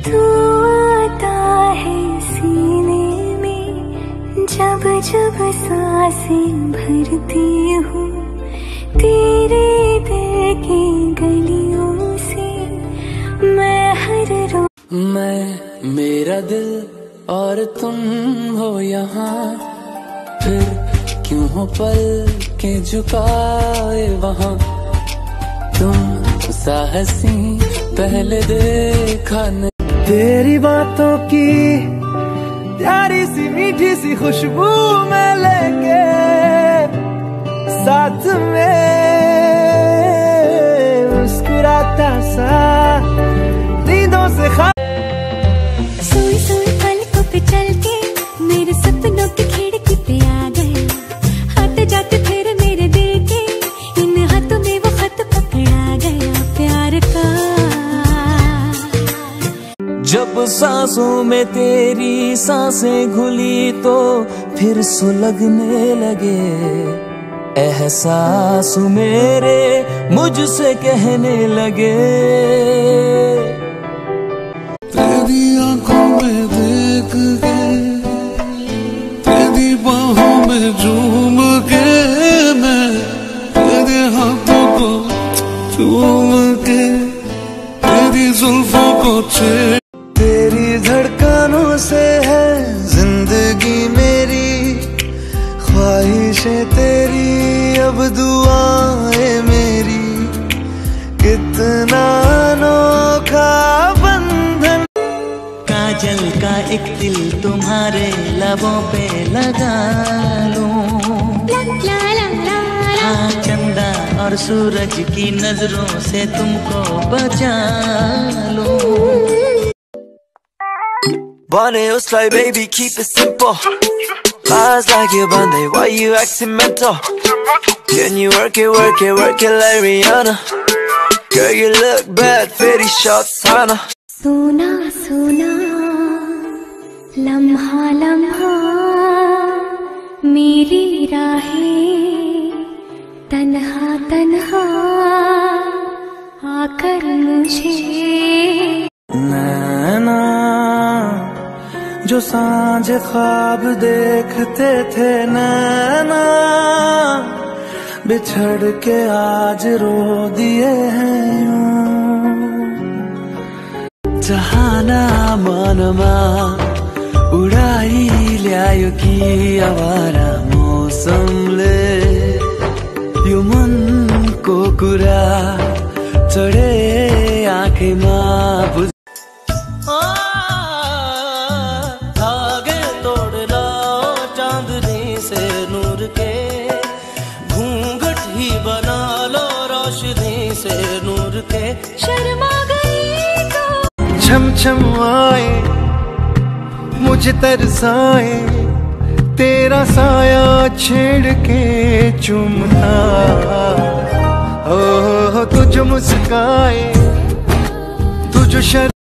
तू आता है सीने में, जब जब सांसें भरती हूँ, तेरे दिल की गलियों से मैं हर रोज। मैं, मेरा दिल और तुम हो यहाँ, फिर क्यों हो पल के झुकाए वहाँ। तुम साहसी पहले देखा न, तेरी बातों की प्यारी सी मीठी सी खुशबू मैं लेके साथ में मुस्कुराता सा नींदों से सोई सोई पलकों पे चल के मेरे सपनों की खिड़की पे आ गया, आते जाते फिर मेरे दिल के इन हाथों में वो खत पकड़ा गया प्यार का। जब सांसों में तेरी सांसें घुली तो फिर सुलगने लगे एहसास मेरे मुझसे कहने लगे। तेरी आंखों में देख के, तेरी बाहों में झूम के, मैं तेरे हाथों को चूम के, तेरी जुल्फों को छेड़। तेरी धड़कनों से है जिंदगी मेरी, ख्वाहिशें तेरी अब दुआएं मेरी, कितना अनोखा बंधन। काजल का एक दिल तुम्हारे लबों पे लगा लूं, हाँ चंदा और सूरज की नजरों से तुमको बचा लूं। Bonnie, it's like baby, keep it simple. Lies like you Monday, why you acting mental? Can you work it like Rihanna? Girl, you look bad, fitty shots, Hana. सोना सोना लम्हा लम्हा मेरी राहें, तन्हा तन्हा आकर मुझे। नैना जो सांझ ख्वाब देखते थे, नैना बिछड़ के आज रो दिए हैं यूं। जहाना मानमा उड़ाई ल्यायो कि आवारा मौसमले यो मनको कुरा चढे आँखैमा बुझ। धागे तोड़ना चांदनी से नूर के, घूंघट ही बना लो रोशनी से नूर के। शर्मा गई तो छम छम आए मुझे तरसाए, तेरा साया छेड़ के चूमना, हो तुझ मुस्काए तुझ शर्म।